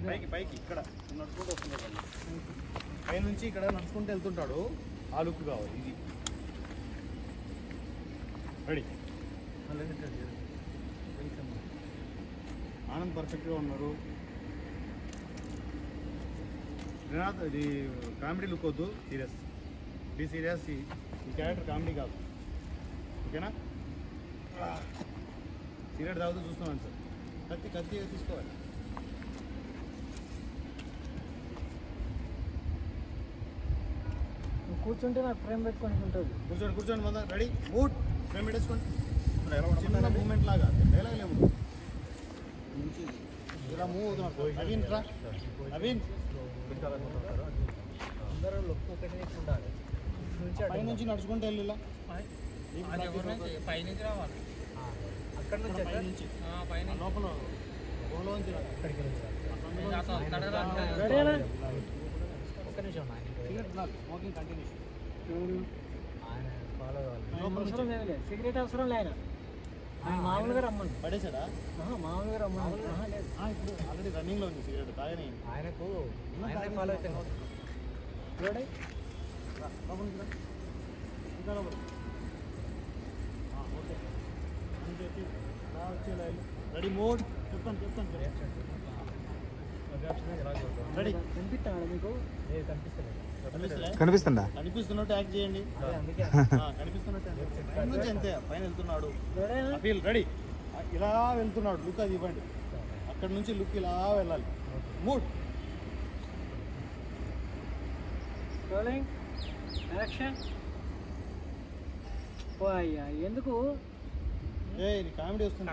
పైకి పైకి ఇక్కడ నడుచుకుంటూ వస్తుంటాడు పై నుంచి ఇక్కడ నడుచుకుంటూ వెళ్తుంటాడు ఆ లుక్ కావాలి ఇది రెడీ ఆనంద్ పర్ఫెక్ట్గా ఉన్నారు శ్రీనాథ్ ఇది కామెడీ లుక్ వద్దు సీరియస్ బీ సీరియస్ ఈ క్యారెక్టర్ కామెడీ కాదు ఓకేనా సిగరెట్ తాగుతూ చూస్తున్నాను సార్ కత్తి తీసుకోవాలి కూర్చుంటే నాకు ఫ్రేమ్ పెట్టుకొని ఉంటుంది కూర్చోండి మొదలు రెడీ మూడ్ ఫ్రేమ్ పెట్టేసుకోండి చిన్న మూమెంట్ లాగా డైలాగ్ లేము ఇలా మూవ్ అవుతున్నారు నవీన్ రా నవీన్ అందరూ లుక్ ఒకటి ఉండాలి పై నుంచి నడుచుకుంటూ వెళ్ళి ఇలా పైనుంచి రావాలి అక్కడ నుంచి లోపల గోలోంచి ఒక్క నిమిషం స్మోకింగ్ కంటిన్యూషన్ ఆయన ఫాలో కావాలి సిగరెట్ అవసరం లేదు ఆయన మామూలుగా రమ్మని పడేసాడా మామూలుగా రమ్మని ఇప్పుడు ఆల్రెడీ రన్నింగ్లో ఉంది సిగరెట్ తాగని ఆయనకు ఫాలో అయితే చూడండి ఓకే వచ్చేలా రెడీ మోడ్ చెప్తాను రెడీ కనిపిస్తాడు మీకు కనిపిస్తుందా కనిపిస్తున్నట్టు యాక్ట్ చేయండి కనిపిస్తున్నట్టు నుంచి అంతే పైన వెళ్తున్నాడు ఫీల్ రెడీ ఇలా వెళ్తున్నాడు లుక్ అది ఇవ్వండి అక్కడ నుంచి లుక్ ఇలా వెళ్ళాలి మూడ్ రోలింగ్ యాక్షన్ అయ్యా ఎందుకు ఇది కామెడీ వస్తుంది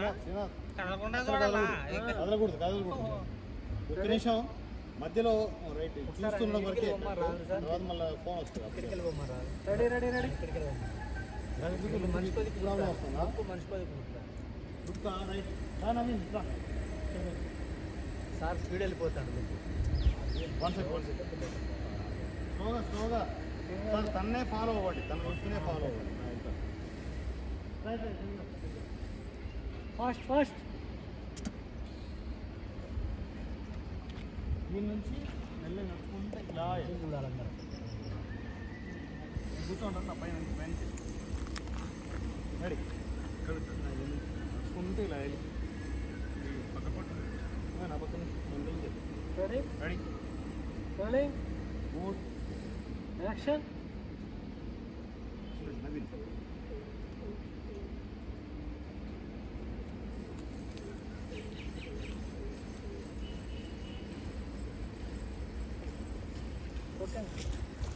కదలకూడదు ఒక్క నిమిషం మధ్యలో రైట్ చూస్తుండడం వరకే తర్వాత మళ్ళీ ఫోన్ వస్తుంది ప్రాబ్లం వస్తుందా సార్ స్పీడ్ వెళ్ళిపోతాడు వన్ సెకండ్ స్లోగా సార్ తన్నే ఫాలో అవ్వండి తన వస్తునే ఫాలో అవ్వండి ఫాస్ట్ దీని నుంచి మెల్లగా నడుచుకుంటే ఇలా చూడాలందరూ కూర్చోండి నా పైన రెడీ ఇక్కడ నడుచుకుంటే ఇలా వెళ్ళి పక్క నా పక్కన ready ready rolling mood action Naveen okay